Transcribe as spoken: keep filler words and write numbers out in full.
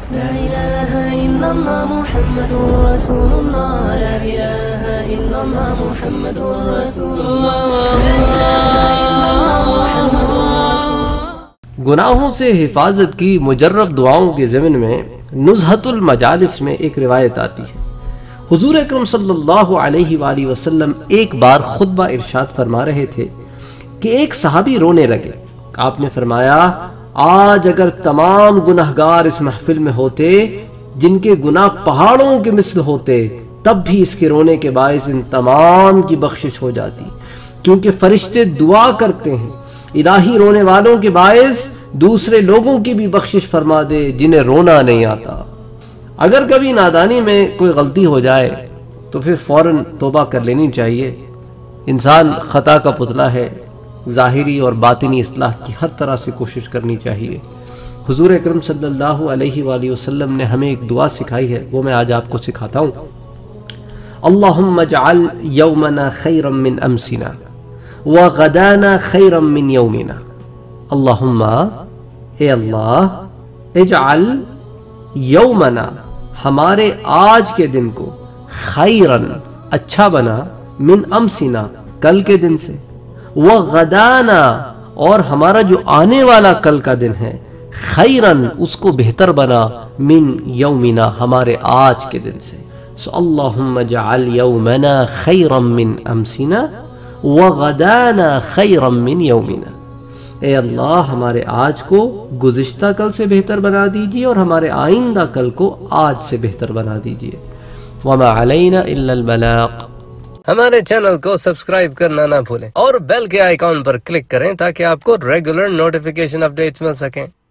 لا إله إلا الله محمد رسول الله لا إله إلا الله محمد رسول الله لا إله إلا الله محمد رسول الله۔ گناہوں سے حفاظت کی مجرب دعاؤں کے ضمن میں نزہۃ المجالس میں ایک روایت آتی ہے۔ حضور اکرم صلی اللہ علیہ وآلہ وسلم ایک بار خطبہ ارشاد فرما رہے تھے کہ ایک صحابی رونے لگے۔ آپ نے فرمایا، آج اگر تمام گناہگار اس محفل میں ہوتے جن کے گناہ پہاڑوں کے مثل ہوتے، تب بھی اس کے رونے کے باعث ان تمام کی بخشش ہو جاتی، کیونکہ فرشتے دعا کرتے ہیں الہی رونے والوں کے باعث دوسرے لوگوں کی بھی بخشش فرما دے جنہیں رونا نہیں آتا۔ اگر کبھی نادانی میں کوئی غلطی ہو جائے تو پھر فوراً توبہ کر لینی چاہیے۔ انسان خطا کا پتلا ہے، ظاہری اور باطنی اصلاح کی ہر طرح سے کوشش کرنی چاہیے۔ حضور اکرم صلی اللہ علیہ وآلہ وسلم نے ہمیں ایک دعا سکھائی ہے، وہ میں آج آپ کو سکھاتا ہوں۔ اللہم اجعل یومنا خیرا من امسنا وغدانا خیرا من یومنا۔ اللہم، اے اللہ، اجعل یومنا، ہمارے آج کے دن کو، خیرا، اچھا بنا، من امسنا، کل کے دن سے، وغدانا، اور ہمارا جو آنے والا کل کا دن ہے، خیرن، اس کو بہتر بنا، من یومنا، ہمارے آج کے دن سے۔ سو اللہم اجعل یومنا خیرا من امسنا وغدانا خیرا من یومنا۔ اے اللہ، ہمارے آج کو گزشتہ کل سے بہتر بنا دیجئے اور ہمارے آئندہ کل کو آج سے بہتر بنا دیجئے۔ وما علینا الا البلاغ۔ ہمارے چینل کو سبسکرائب کرنا نہ بھولیں اور بیل کے آئیکن پر کلک کریں تاکہ آپ کو ریگولر نوٹیفیکیشن اپڈیٹس مل سکیں۔